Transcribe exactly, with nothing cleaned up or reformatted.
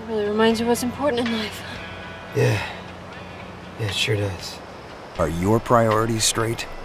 Really reminds you what's important in life. Yeah. Yeah, it sure does. Are your priorities straight?